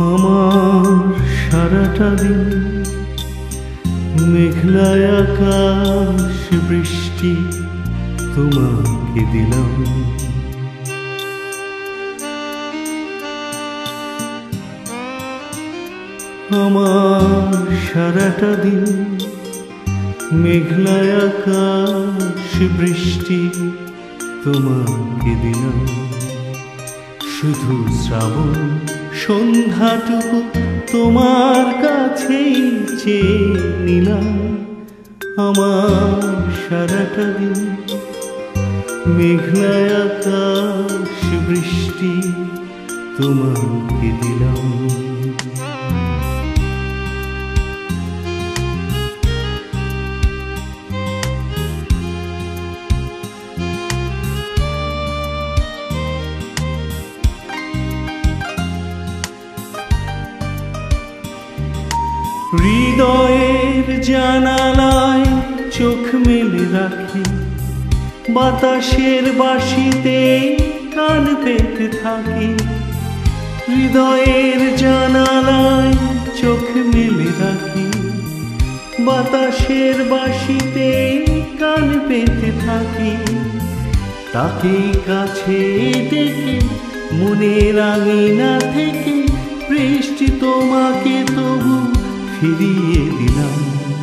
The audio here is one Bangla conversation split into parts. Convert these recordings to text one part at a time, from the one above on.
আমার সারাটা দিন মেঘলায় আকাশ বৃষ্টি তোমাকে দিলাম। আমার সারাটা দিন মেঘলায় আকাশ বৃষ্টি তোমাকে দিলাম। শুধু শ্রাবণ সন্ধ্যাটুকু তোমার কাছেই চেয়ে নিলাম। আমার সারাটা দিন মেঘলায় আকাশ বৃষ্টি তোমাকে দিলাম। হৃদয়ের জানালায় চোখ মেলে রাখি, বাতাসের বাঁশিতে কান পেতে থাকি। হৃদয়ের জানালায় চোখ মেলে রাখি, বাতাসের বাঁশিতে কান পেতে থাকি। তাকে কাছে ডেকে মনের আঙিনা থেকে বৃষ্টি তোমাকে তবু ফিরিয়ে দিলাম।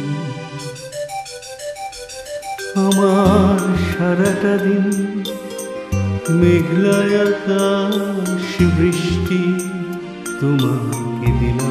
আমার সারাটা দিন মেঘলায় আকাশ বৃষ্টি তোমাকে দিলাম।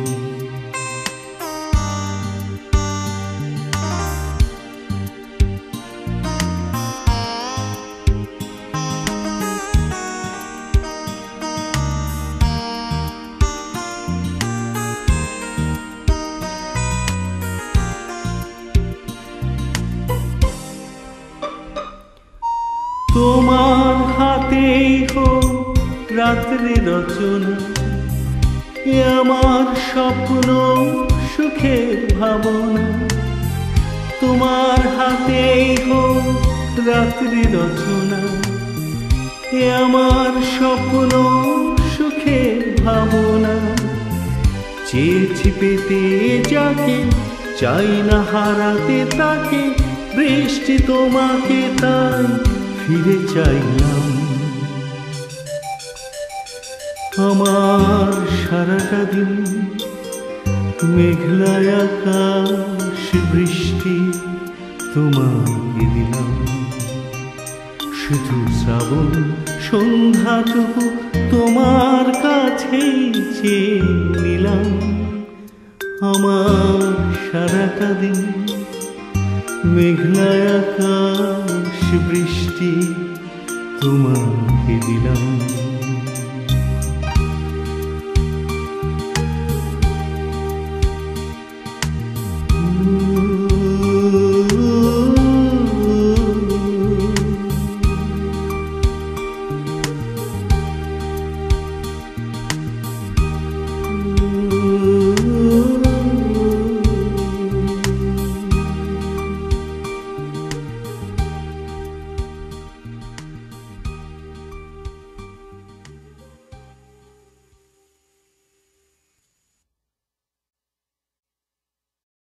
তোমার হাতেই হোক রাত্রি রচনা, এ আমার স্বপ্ন সুখের ভাবনা। তোমার হাতেই হোক রাত্রি রচনা, এ আমার স্বপ্ন সুখের ভাবনা। চেয়েছি পেতে যাকে, চাই না হারাতে তাকে, বৃষ্টি তোমাকে তাই ফিরে চাইলাম। আমার সারাটা দিন মেঘলায় আকাশ বৃষ্টি তোমাকে দিলাম। শুধু শ্রাবণ সন্ধ্যাটুকু তোমার কাছেই চেয়ে নিলাম। আমার সারাটা দিন মেঘলায় আকাশ বৃষ্টি তোমাকে দিলাম।